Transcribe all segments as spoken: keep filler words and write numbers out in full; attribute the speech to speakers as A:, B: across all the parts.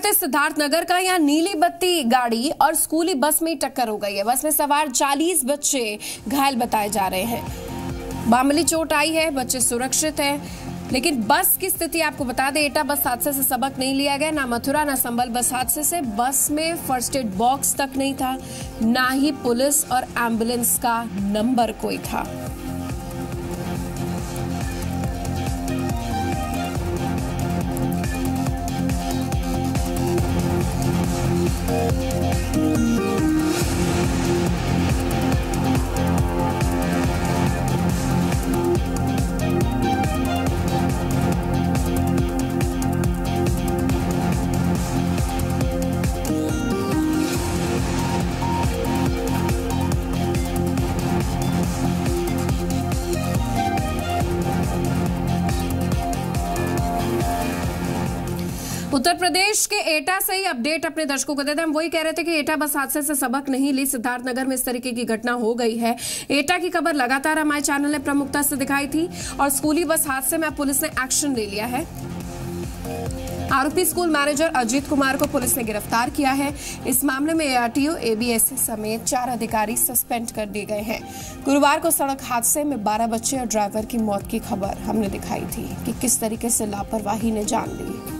A: है सिद्धार्थनगर का। यहाँ नीली बत्ती गाड़ी और स्कूली बस में टक्कर हो गई है। बस में सवार चालीस बच्चे घायल बताए जा रहे हैं। मामूली चोट आई है, बच्चे सुरक्षित हैं, लेकिन बस की स्थिति आपको बता दें, एटा बस हादसे से सबक नहीं लिया गया। ना मथुरा ना संबल बस हादसे से। बस में फर्स्ट एड बॉक्स तक नहीं था, ना ही पुलिस और एम्बुलेंस का नंबर कोई था। उत्तर प्रदेश के एटा से ही अपडेट अपने दर्शकों को देते हैं। हम वही कह रहे थे कि एटा बस हादसे से सबक नहीं ली, सिद्धार्थनगर में इस तरीके की घटना हो गई है। एटा की खबर लगातार हमारे चैनल ने प्रमुखता से दिखाई थी और स्कूली बस हादसे में पुलिस ने एक्शन ले लिया है। आरोपी स्कूल मैनेजर अजीत कुमार को पुलिस ने गिरफ्तार किया है। इस मामले में एआरटीओ, एबीएसए समेत चार अधिकारी सस्पेंड कर दिए गए हैं। गुरुवार को सड़क हादसे में बारह बच्चे और ड्राइवर की मौत की खबर हमने दिखाई थी कि किस तरीके से लापरवाही ने जान ली।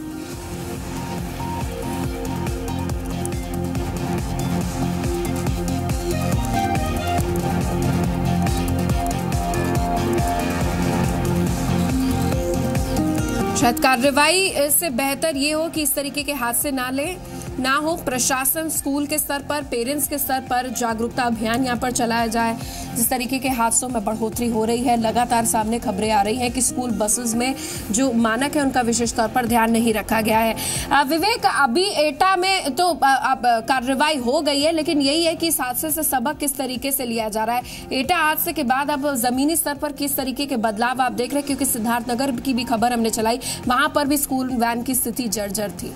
A: शायद कार्रवाई से बेहतर ये हो कि इस तरीके के हादसे ना ले ना हो। प्रशासन, स्कूल के स्तर पर, पेरेंट्स के स्तर पर जागरूकता अभियान यहाँ पर चलाया जाए। जिस तरीके के हादसों में बढ़ोतरी हो रही है, लगातार सामने खबरें आ रही हैं कि स्कूल बसेस में जो मानक है उनका विशेष तौर पर ध्यान नहीं रखा गया है। विवेक, अभी एटा में तो अब कार्रवाई हो गई है, लेकिन यही है कि इस हादसे से सबक किस तरीके से लिया जा रहा है। एटा हादसे के बाद अब जमीनी स्तर पर किस तरीके के बदलाव आप देख रहे हैं, क्योंकि सिद्धार्थनगर की भी खबर हमने चलाई, वहां पर भी स्कूल वैन की स्थिति जर्जर थी।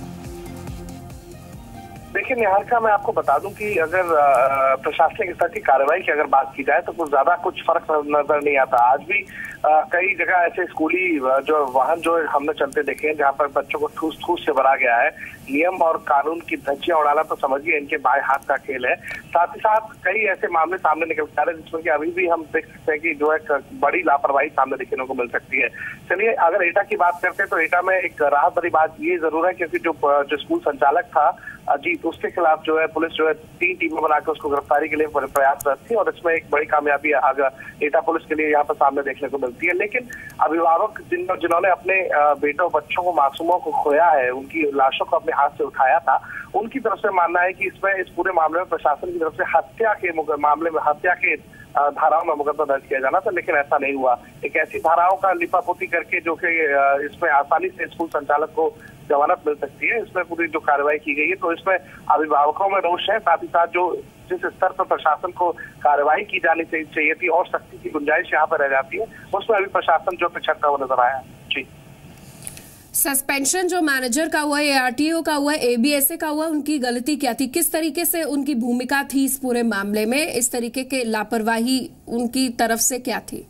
B: देखिए निहार का, मैं आपको बता दूं कि अगर प्रशासनिक स्तर की कार्रवाई की अगर बात की जाए तो कुछ ज्यादा कुछ फर्क नजर नहीं आता। आज भी आ, कई जगह ऐसे स्कूली जो वाहन जो हमने चलते देखे हैं जहां पर बच्चों को ठूस ठूस से भरा गया है। नियम और कानून की धज्जियां उड़ाना तो समझिए इनके बाएं हाथ का खेल है। साथ ही साथ कई ऐसे मामले सामने निकल आ रहे हैं जिसमें कि अभी भी हम देख सकते हैं कि जो है बड़ी लापरवाही सामने देखने को मिल सकती है। चलिए अगर एटा की बात करते हैं तो एटा में एक राहत भरी बात ये जरूर है, क्योंकि जो जो स्कूल संचालक था अजीत, उसके खिलाफ जो है पुलिस जो है तीन टीमें बनाकर उसको गिरफ्तारी के लिए प्रयासरत थी और इसमें एक बड़ी कामयाबी आगे एटा पुलिस के लिए यहाँ पर सामने देखने को मिलती है। लेकिन अभिभावक जिन जिन्होंने अपने बेटों बच्चों को, मासूमों को खोया है, उनकी लाशों को अपने हाथ से उठाया था, उनकी तरफ से मानना है कि इसमें इस पूरे मामले में प्रशासन की तरफ से हत्या के मामले में हत्या के धाराओं में मुकदमा दर्ज किया जाना था, लेकिन ऐसा नहीं हुआ। एक ऐसी धाराओं का लिपापोती करके जो कि इसमें आसानी से स्कूल संचालक को जमानत मिल सकती है, इसमें पूरी जो कार्रवाई की गई है, तो इसमें अभिभावकों में रोष है। साथ ही साथ जो जिस स्तर पर प्रशासन को कार्रवाई की जानी चाहिए थी और सख्ती की गुंजाइश यहाँ पर रह जाती है, उसमें अभी प्रशासन जो पिछड़ता हुआ नजर आया। जी,
A: सस्पेंशन जो मैनेजर का हुआ, एआरटीओ का हुआ, एबीएसए का हुआ, उनकी गलती क्या थी? किस तरीके से उनकी भूमिका थी इस पूरे मामले में? इस तरीके के लापरवाही उनकी तरफ से क्या थी?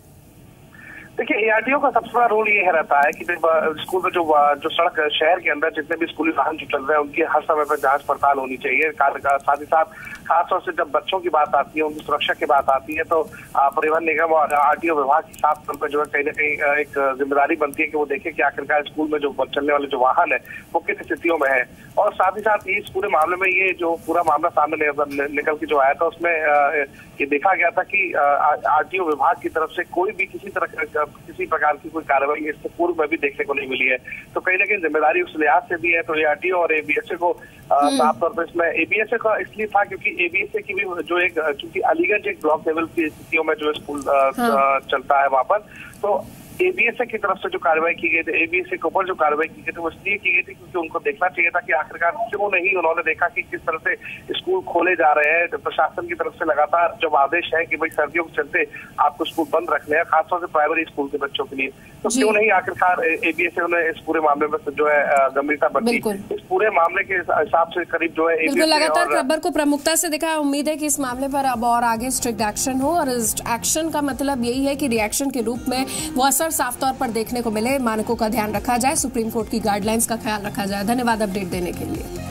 B: देखिए एआरटीओ का सबसे बड़ा रोल ये रहता है कि स्कूल में जो जो सड़क शहर के अंदर जितने भी स्कूली वाहन जो चल रहे हैं उनकी हर समय पर जांच पड़ताल होनी चाहिए। साथ ही साथ खासतौर से जब बच्चों की बात आती है, उनकी सुरक्षा की बात आती है, तो परिवहन निगम और आरटीओ विभाग की साफ तौर पर जो है कहीं ना कहीं एक जिम्मेदारी बनती है कि वो देखे कि आखिरकार स्कूल में जो चलने वाले जो वाहन है वो किन स्थितियों में है। और साथ ही साथ इस पूरे मामले में ये जो पूरा मामला सामने निकल के जो आया था उसमें ये देखा गया था कि आरटीओ विभाग की तरफ से कोई भी किसी तरह किसी प्रकार की कोई कार्रवाई इससे पूर्व में भी देखने को नहीं मिली है। तो कहीं ना कहीं जिम्मेदारी उस लिहाज से भी है। तो एआरटीओ और एबीएसए को साफ तौर पर इसमें एबीएसए का इसलिए था क्योंकि एबीएसए की भी जो एक क्योंकि अलीगंज एक ब्लॉक लेवल की स्थितियों में जो स्कूल चलता है वहां पर, तो एबीएसए की तरफ से जो कार्रवाई की गई थी, एबीएसए के ऊपर जो कार्रवाई की गई थी वो इसलिए की गई थी क्योंकि उनको देखना चाहिए था कि आखिरकार क्यों नहीं उन्होंने देखा कि किस तरह से स्कूल खोले जा रहे हैं। प्रशासन की तरफ से लगातार जब आदेश है कि भाई सर्दियों के चलते आपको स्कूल बंद रखने हैं, खासतौर से प्राइमरी स्कूल के बच्चों के लिए, तो क्यों नहीं आखिरकार एबीएस ने इस पूरे मामले में जो है गंभीरता बरती। इस पूरे मामले के हिसाब से करीब जो है
A: बिल्कुल लगातार खबर को प्रमुखता से देखा। उम्मीद है कि इस मामले पर अब और आगे स्ट्रिक्ट एक्शन हो, और इस एक्शन का मतलब यही है कि रिएक्शन के रूप में वो असर साफ तौर पर देखने को मिले, मानकों का ध्यान रखा जाए, सुप्रीम कोर्ट की गाइडलाइंस का ख्याल रखा जाए। धन्यवाद अपडेट देने के लिए।